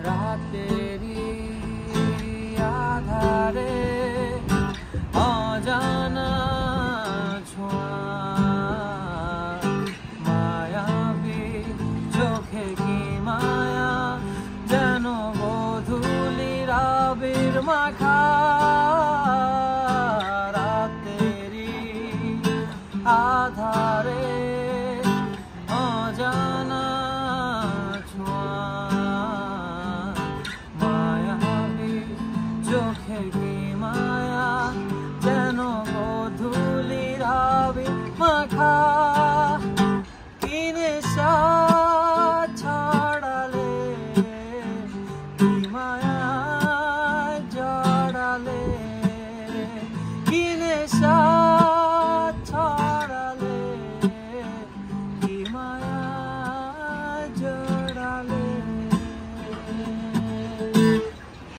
রাতেরি আধারে অজানা ছোঁয়া মায়াবী চোখে কি মায়া যেন গোধূলির আবির মাখা